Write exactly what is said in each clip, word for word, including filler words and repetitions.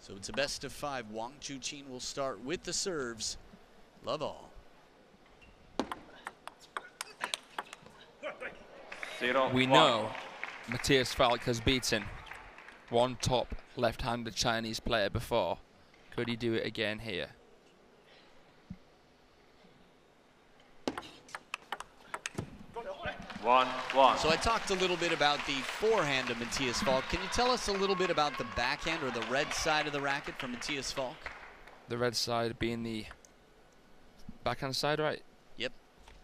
So it's a best of five. Wang Chuqin will start with the serves. Love all. Zero, we one. know Matthias Falk has beaten one top left-handed Chinese player before. Could he do it again here? One, one. So I talked a little bit about the forehand of Matthias Falk. Can you tell us a little bit about the backhand or the red side of the racket from Matthias Falk? The red side being the backhand side, right? Yep.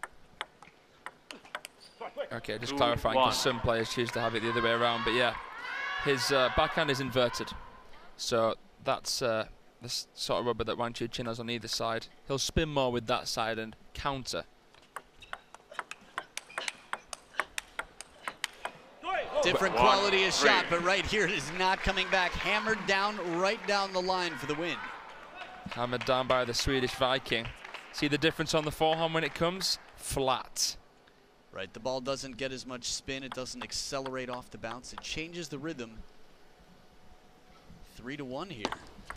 Okay, just Two, clarifying, one. because some players choose to have it the other way around. But yeah, his uh, backhand is inverted. So that's uh, the s sort of rubber that Wang Chuqin has on either side. He'll spin more with that side and counter. Different One, quality of three. shot, but right here it is not coming back. Hammered down, right down the line for the win. Hammered down by the Swedish Viking. See the difference on the forehand when it comes? Flat. Right, the ball doesn't get as much spin. It doesn't accelerate off the bounce. It changes the rhythm. Three to one here.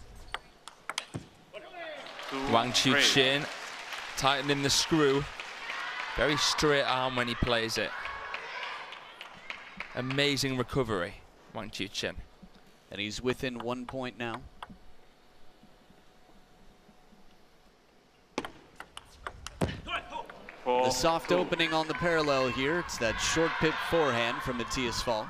Two, Wang three. Chuqin tightening the screw. Very straight arm when he plays it. Amazing recovery, Wang Chuqin. And he's within one point now. Four, The soft two. opening on the parallel here. It's that short pip forehand from Matthias Falk.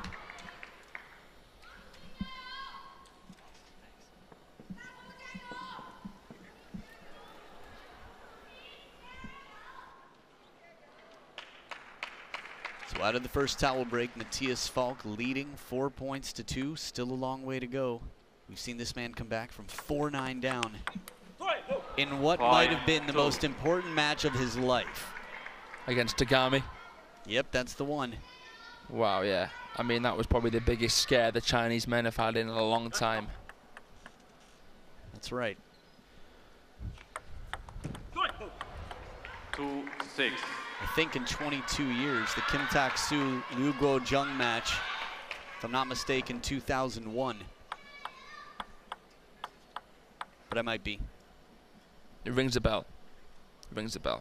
So out of the first towel break, Matthias Falk leading four points to two. Still a long way to go. We've seen this man come back from four nine down in what Five, might have been the two. most important match of his life. Against Tagami. Yep, that's the one. Wow, yeah. I mean, that was probably the biggest scare the Chinese men have had in a long time. That's right. Two, six. I think in twenty-two years, the Kim Tak-soo Liu Guozheng match, if I'm not mistaken, two thousand one. But I might be. It rings a bell. It rings a bell.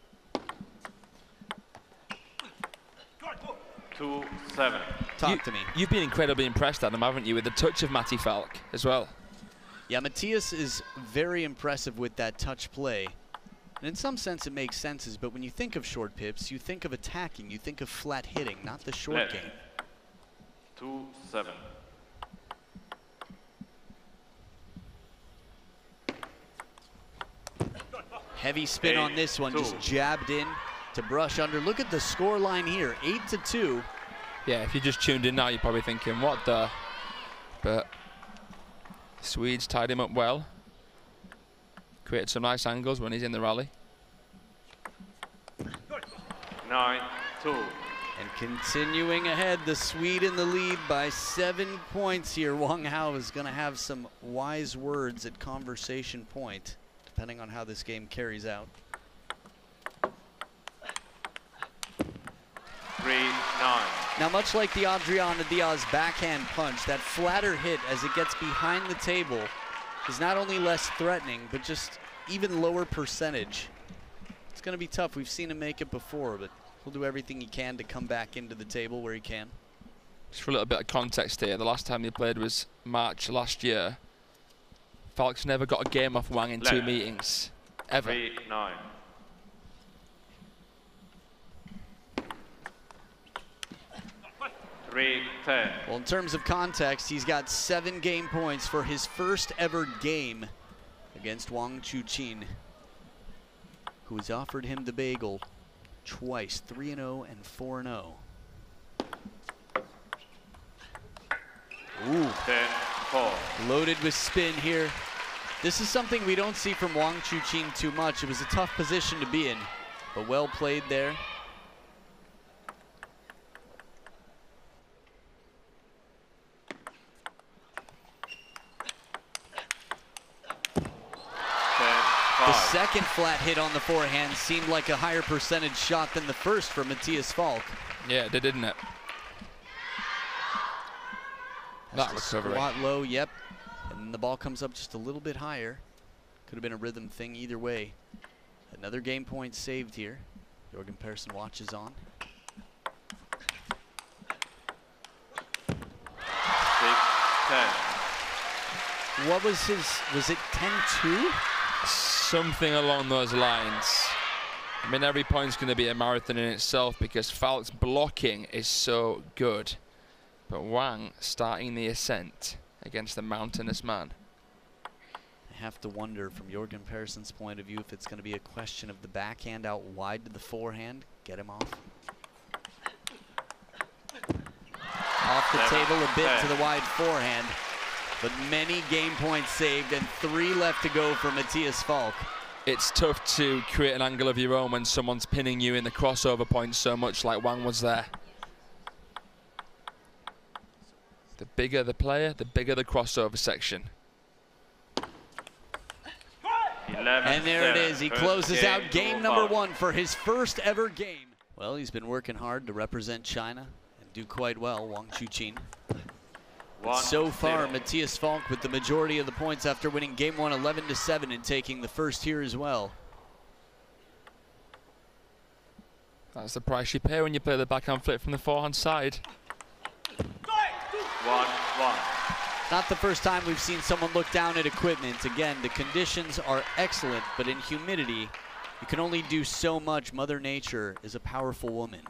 Two, seven. Talk you, to me. You've been incredibly impressed, Adam, haven't you, with the touch of Matty Falk as well? Yeah, Matthias is very impressive with that touch play. And in some sense, it makes senses, but when you think of short pips, you think of attacking, you think of flat hitting, not the short Left. game. Two, seven. Heavy spin on this one, Eight, just two. jabbed in to brush under. Look at the score line here, eight to two. Yeah, if you just tuned in now, you're probably thinking, what the? But Swedes tied him up well. Created some nice angles when he's in the rally. Nine, two. And continuing ahead, the Swede in the lead by seven points here. Wang Hao is going to have some wise words at conversation point, depending on how this game carries out. Three, nine. Now, much like the Adriana Diaz backhand punch, that flatter hit as it gets behind the table is not only less threatening, but just even lower percentage. It's going to be tough. We've seen him make it before, but he'll do everything he can to come back into the table where he can. Just for a little bit of context here, the last time they played was March last year. Falk's never got a game off Wang in two Left. meetings, ever. Three, nine. Three, ten. Well, in terms of context, he's got seven game points for his first ever game against Wang Chuqin, who has offered him the bagel twice, three and oh and four and oh. Ooh, Ten, four. loaded with spin here. This is something we don't see from Wang Chuqin too much. It was a tough position to be in, but well played there. The second flat hit on the forehand seemed like a higher percentage shot than the first for Matthias Falk. Yeah, it did, didn't it? That That's the recovery. squat low, yep. And And the ball comes up just a little bit higher. Could have been a rhythm thing either way. Another game point saved here. Jorgen Persson watches on. six ten. What was his, was it ten two? Something along those lines. I mean, every point's going to be a marathon in itself because Falk's blocking is so good. But Wang starting the ascent against the mountainous man. I have to wonder from Jorgen Persson's point of view if it's going to be a question of the backhand out wide to the forehand. Get him off. Off the Seven, table a bit ten. to the wide forehand. But many game points saved and three left to go for Mattias Falk. It's tough to create an angle of your own when someone's pinning you in the crossover point so much like Wang was there. The bigger the player, the bigger the crossover section. eleven And there it seven. is. He First closes game, out game two number five. one for his first ever game. Well, he's been working hard to represent China and do quite well, Wang Chuqin. But One, so far, zero. Mattias Falk with the majority of the points after winning game one eleven to seven and taking the first here as well. That's the price you pay when you play the backhand flip from the forehand side. One, one. Not the first time we've seen someone look down at equipment. Again, the conditions are excellent, but in humidity, you can only do so much. Mother Nature is a powerful woman.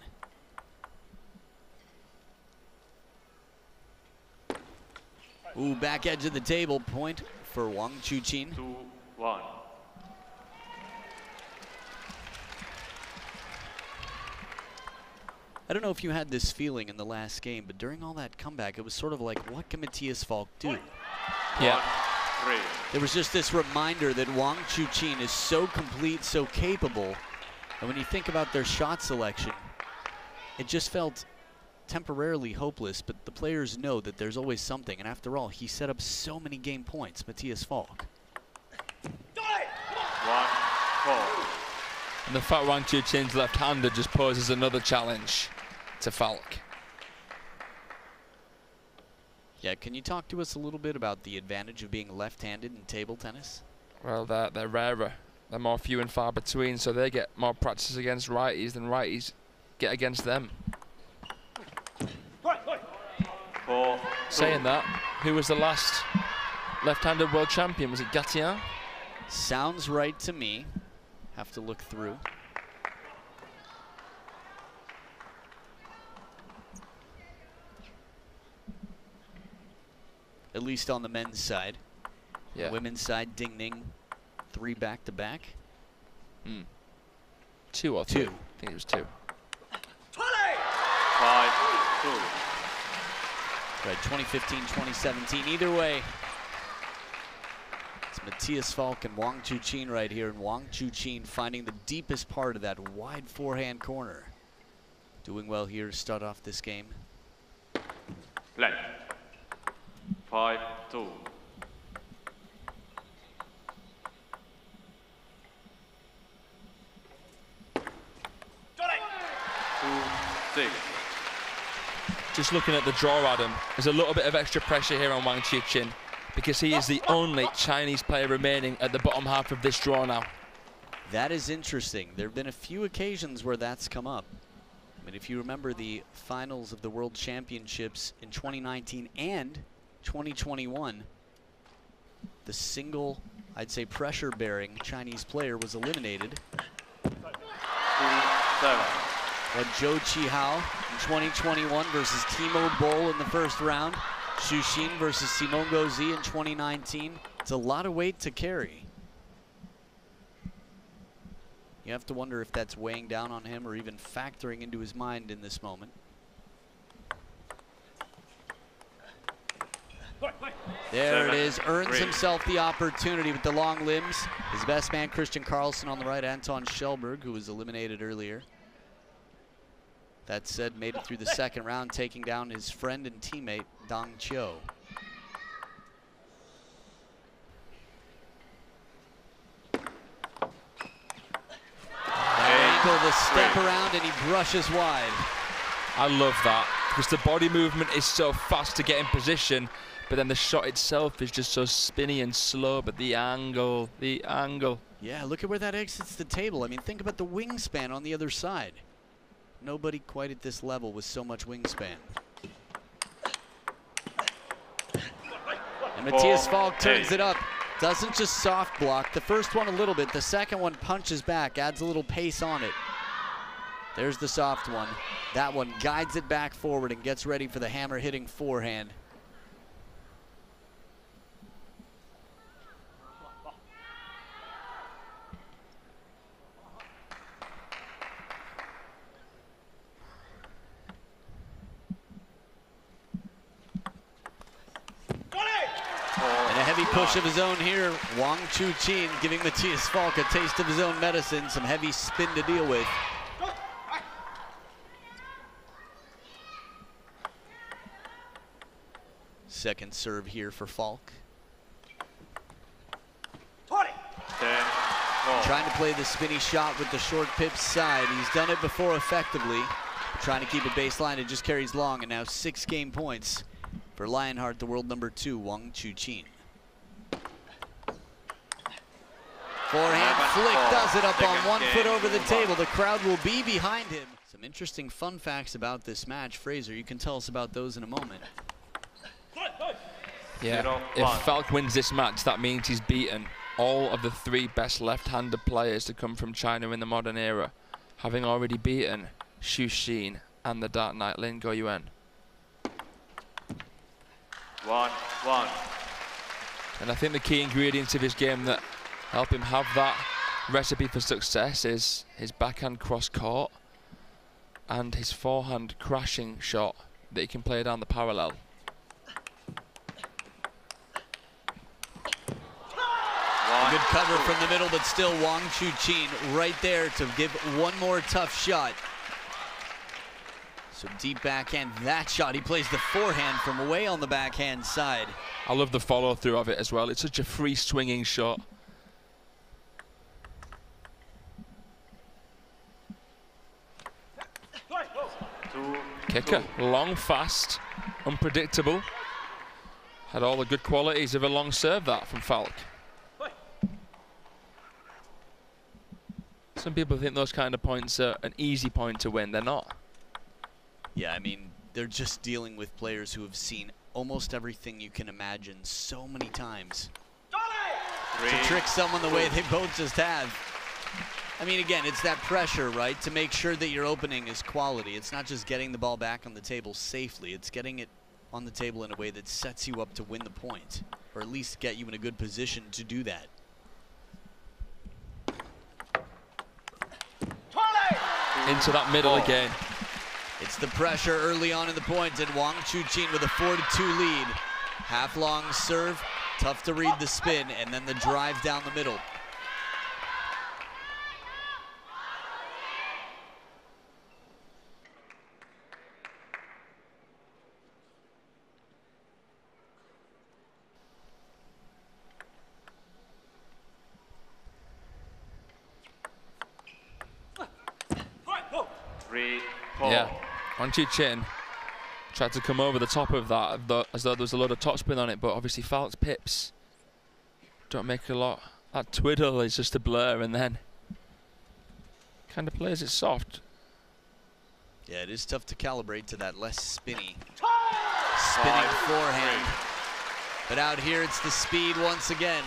Ooh, back edge of the table, point for Wang Chuqin. Two, one. I don't know if you had this feeling in the last game, but during all that comeback, it was sort of like, what can Mattias Falk do? Yeah. One, three. There was just this reminder that Wang Chuqin is so complete, so capable. And when you think about their shot selection, it just felt temporarily hopeless, but the players know that there's always something. And after all, he set up so many game points, Mattias Falk. One, four. And the fact Wang Chuqin's left-hander just poses another challenge to Falk. Yeah, can you talk to us a little bit about the advantage of being left-handed in table tennis? Well, they're, they're rarer. They're more few and far between, so they get more practice against righties than righties get against them. Four, Saying two. that, who was the last left-handed world champion? Was it Gatien? Sounds right to me. Have to look through. At least on the men's side. Yeah. Women's side, Ding Ning, three back-to-back. Mm. Two or three? Two. I think it was two. Five, two. Right, twenty fifteen, twenty seventeen. Either way, it's Mattias Falk and Wang Chuqin right here, and Wang Chuqin finding the deepest part of that wide forehand corner. Doing well here to start off this game. Left. Five, two. Two, six. Just looking at the draw, Adam, there's a little bit of extra pressure here on Wang Chuqin because he is the only Chinese player remaining at the bottom half of this draw now. That is interesting. There have been a few occasions where that's come up. I mean, if you remember the finals of the World Championships in twenty nineteen and twenty twenty-one, the single, I'd say, pressure-bearing Chinese player was eliminated. Two, seven. But Zhou Qihao in twenty twenty-one versus Timo Boll in the first round. Xu Xin versus Simon Gauzy in twenty nineteen. It's a lot of weight to carry. You have to wonder if that's weighing down on him or even factoring into his mind in this moment. There Seven, it is, earns three. himself the opportunity with the long limbs. His best man, Christian Carlsen, on the right, Anton Schellberg, who was eliminated earlier. That said, made it through the second round, taking down his friend and teammate, Dong Qiu. That angle, the step around, and he brushes wide. I love that. because the body movement is so fast to get in position, but then the shot itself is just so spinny and slow, but the angle, the angle. Yeah, look at where that exits the table. I mean, think about the wingspan on the other side. Nobody quite at this level with so much wingspan. And Matthias Falk turns it up. Doesn't just soft block. The first one a little bit. The second one punches back, adds a little pace on it. There's the soft one. That one guides it back forward and gets ready for the hammer-hitting forehand. Push of his own here. Wang Chuqin giving Matthias Falk a taste of his own medicine. Some heavy spin to deal with. Second serve here for Falk. Trying to play the spinny shot with the short pip side. He's done it before effectively. Trying to keep it baseline. It just carries long. And now six game points for Lionheart, the world number two, Wang Chuqin. Forehand flick does it up on one foot over the table. The crowd will be behind him. Some interesting fun facts about this match. Fraser, you can tell us about those in a moment. Yeah, if Falk wins this match, that means he's beaten all of the three best left-handed players to come from China in the modern era, having already beaten Xu Xin and the Dark Knight Lin Guoyuan. One, one. And I think the key ingredients of his game that help him have that recipe for success is his backhand cross court and his forehand crashing shot that he can play down the parallel. A good cover from the middle, but still Wang Chuqin right there to give one more tough shot. So deep backhand, that shot. He plays the forehand from away on the backhand side. I love the follow through of it as well. It's such a free swinging shot. Kicker, long, fast, unpredictable. Had all the good qualities of a long serve, that from Falk. Some people think those kind of points are an easy point to win. They're not. Yeah, I mean, they're just dealing with players who have seen almost everything you can imagine so many times. Three, to trick someone the way they both just have. I mean, again, it's that pressure, right, to make sure that your opening is quality. It's not just getting the ball back on the table safely. It's getting it on the table in a way that sets you up to win the point, or at least get you in a good position to do that. Into that middle oh. again. It's the pressure early on in the point, and Wang Chuqin with a four to two lead. Half long serve, tough to read the spin, and then the drive down the middle. Three, four. Yeah, Wang Chuqin tried to come over the top of that as though there was a lot of topspin on it, but obviously Falk's pips don't make a lot. That twiddle is just a blur, and then kind of plays it soft. Yeah, it is tough to calibrate to that less spinny, spinning forehand. But out here, it's the speed once again.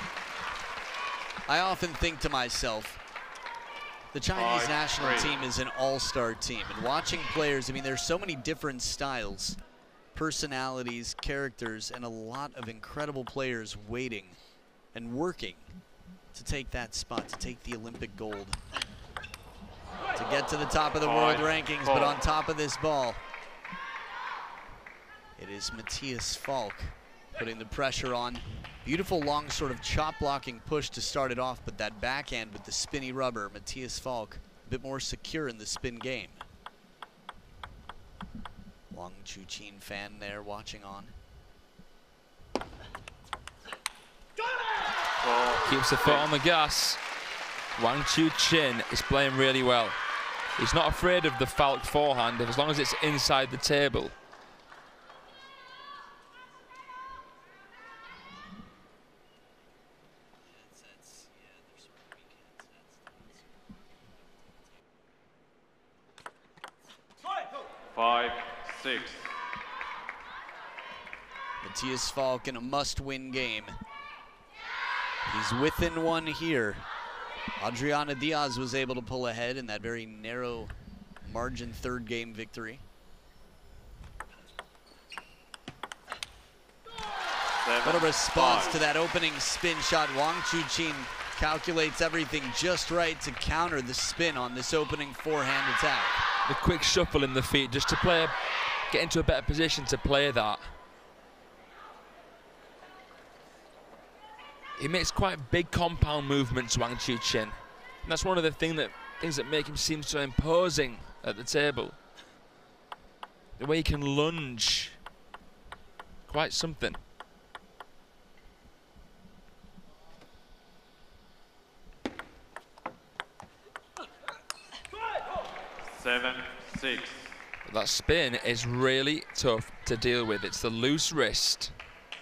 I often think to myself, the Chinese Five, national three. team is an all-star team, and watching players, I mean, there's so many different styles, personalities, characters, and a lot of incredible players waiting and working to take that spot, to take the Olympic gold, to get to the top of the world rankings, but on top of this ball, it is Matthias Falk putting the pressure on. Beautiful long sort of chop blocking push to start it off, but that backhand with the spinny rubber, Matthias Falk a bit more secure in the spin game. Wang Chuqin fan there watching on. Keeps the foot on the gas. Wang Chuqin is playing really well. He's not afraid of the Falk forehand as long as it's inside the table. Five, six. Matthias Falk in a must-win game. He's within one here. Adriana Diaz was able to pull ahead in that very narrow margin third game victory. Seven, What a response five. to that opening spin shot. Wang Chuqin calculates everything just right to counter the spin on this opening forehand attack. The quick shuffle in the feet just to play, get into a better position to play that. He makes quite big compound movements, Wang Chuqin. And that's one of the thing that, things that make him seem so imposing at the table. The way he can lunge. Quite something. Seven, six. That spin is really tough to deal with. It's the loose wrist.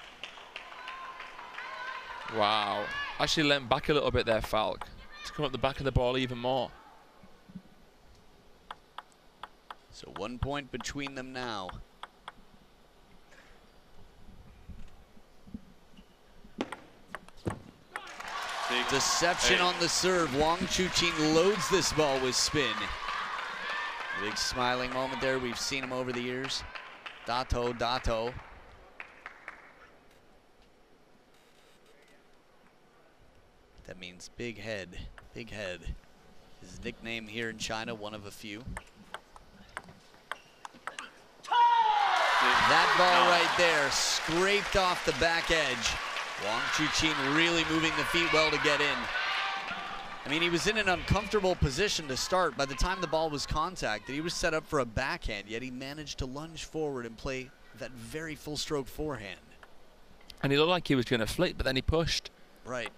Wow. Actually leant back a little bit there, Falk, to come up the back of the ball even more. So one point between them now. Six, Deception eight. on the serve. Wang Chuqin loads this ball with spin. Big smiling moment there. We've seen him over the years. Dato, Dato. That means big head, big head. His nickname here in China, one of a few. That ball nine. right there, scraped off the back edge. Wang Chuqin really moving the feet well to get in. I mean, he was in an uncomfortable position to start. By the time the ball was contacted, he was set up for a backhand, yet he managed to lunge forward and play that very full stroke forehand. And he looked like he was going to flick, but then he pushed. Right.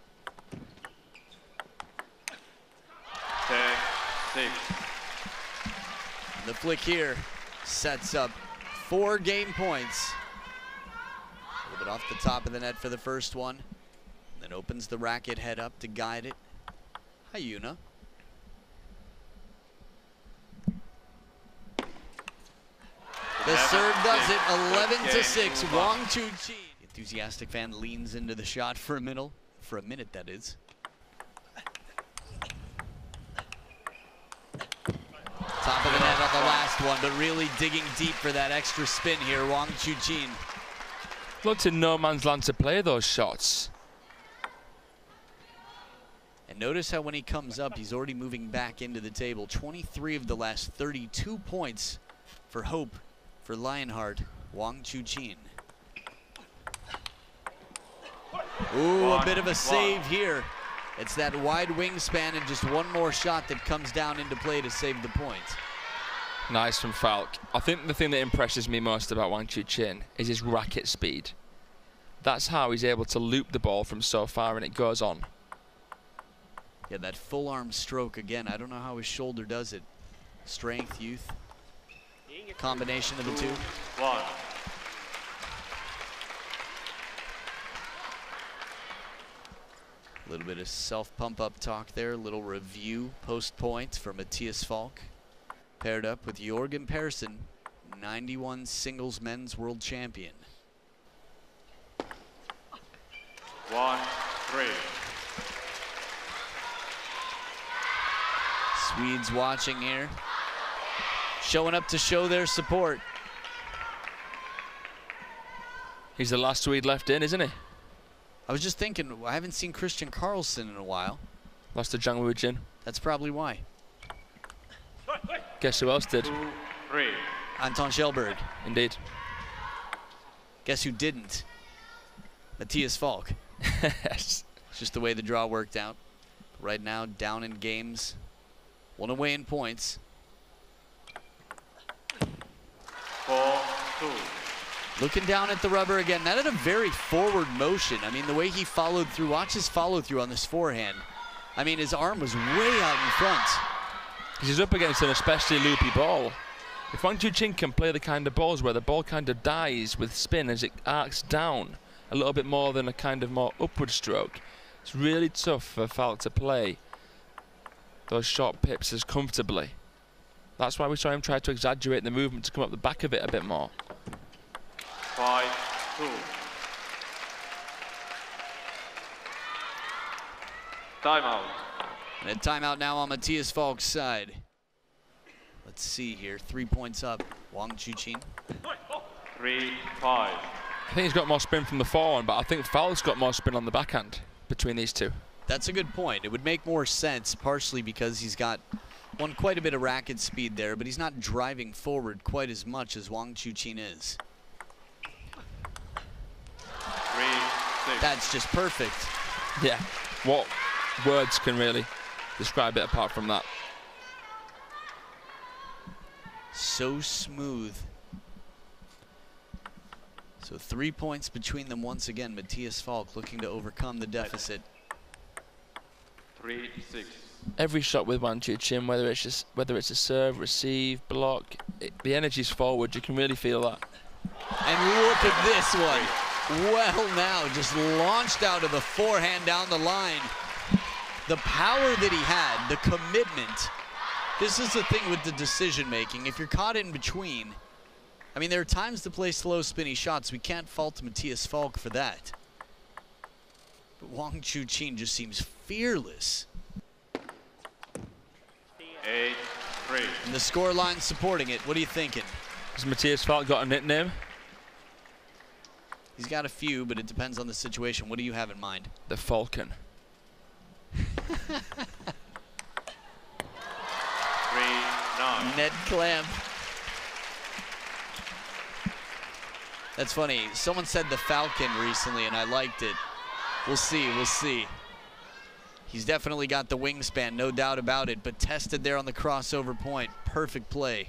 Ten, six. The flick here sets up four game points. A little bit off the top of the net for the first one. Then opens the racket head up to guide it. Hi, Yuna. The serve does it, eleven to six. Wang Chuqin. Enthusiastic fan leans into the shot for a minute. For a minute, that is. Top of the net on the last one, but really digging deep for that extra spin here, Wang Chuqin. Looked in no man's land to play those shots. And notice how when he comes up, he's already moving back into the table. twenty-three of the last thirty-two points for hope for Lionheart, Wang Chuqin. Ooh, One, a bit of a save one. here. It's that wide wingspan and just one more shot that comes down into play to save the point. Nice from Falk. I think the thing that impresses me most about Wang Chuqin is his racket speed. That's how he's able to loop the ball from so far and it goes on. Yeah, that full arm stroke again. I don't know how his shoulder does it. Strength, youth, combination of the two. One. A little bit of self-pump-up talk there. A little review post-point for Matthias Falk. Paired up with Jorgen Persson, ninety-one singles men's world champion. One, three. Swedes watching here. Showing up to show their support. He's the last Swede left in, isn't he? I was just thinking, I haven't seen Christian Karlsson in a while. Lost to Zhang Wujin. That's probably why. Guess who else did? Two, three. Anton Schellberg. Indeed. Guess who didn't? Matthias Falk. Yes. It's just the way the draw worked out. Right now, down in games. One away in points. Four, two. Looking down at the rubber again. That had a very forward motion. I mean, the way he followed through. Watch his follow through on this forehand. I mean, his arm was way out in front. because he's up against an especially loopy ball. If Wang Chuqin can play the kind of balls where the ball kind of dies with spin as it arcs down a little bit more than a kind of more upward stroke, it's really tough for Falk to play those short pips as comfortably. That's why we saw him try to exaggerate the movement to come up the back of it a bit more. Five, two. Timeout. And a timeout now on Matthias Falk's side. Let's see here. Three points up. Wang Chuqin. Three, five. I think he's got more spin from the forehand, but I think Falk's got more spin on the backhand between these two. That's a good point. It would make more sense, partially because he's got won quite a bit of racket speed there, but he's not driving forward quite as much as Wang Chuqin is. Three, six. That's just perfect. Yeah, what words can really describe it apart from that? So smooth. So three points between them once again. Matthias Falk looking to overcome the deficit. Three, six. Every shot with Wang Chuqin, whether it's just whether it's a serve, receive, block, it, the energy's forward. You can really feel that. And look at this one. Well, now just launched out of the forehand down the line. The power that he had, the commitment. This is the thing with the decision making. If you're caught in between, I mean, there are times to play slow, spinny shots. We can't fault Matthias Falk for that. But Wang Chuqin just seems fearless. Eight, three. And the scoreline supporting it. What are you thinking? Has Matthias Falk got a nickname? He's got a few, but it depends on the situation. What do you have in mind? The Falcon. Three, nine. Ned Clamp. That's funny. Someone said the Falcon recently, and I liked it. We'll see, we'll see. He's definitely got the wingspan, no doubt about it, but tested there on the crossover point. Perfect play.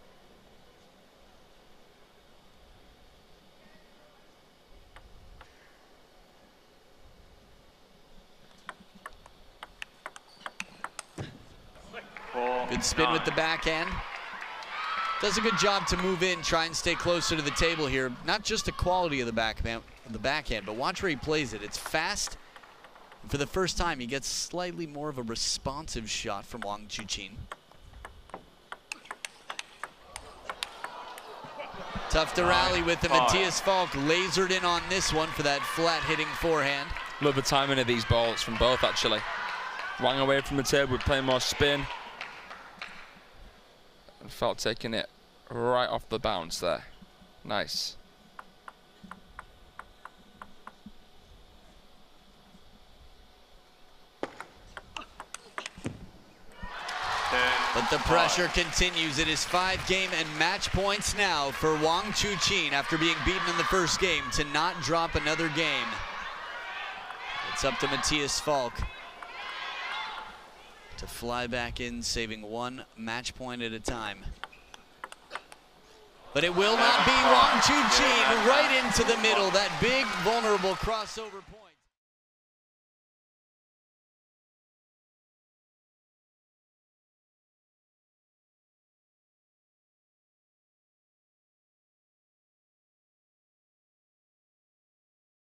Four, Good spin nine. with the backhand. Does a good job to move in, try and stay closer to the table here. Not just the quality of the backhand, the backhand, but watch where he plays it. It's fast. And for the first time, he gets slightly more of a responsive shot from Wang Chuqin. Tough to rally with him. Matthias Falk lasered in on this one for that flat-hitting forehand. Love the timing of these balls from both, actually. Wang away from the table, playing more spin. And Falk taking it right off the bounce there. Nice. But the pressure continues. It is five game and match points now for Wang Chuqin after being beaten in the first game to not drop another game. It's up to Matthias Falk to fly back in, saving one match point at a time. But it will not be. Wang Chuqin right into the middle. That big vulnerable crossover point.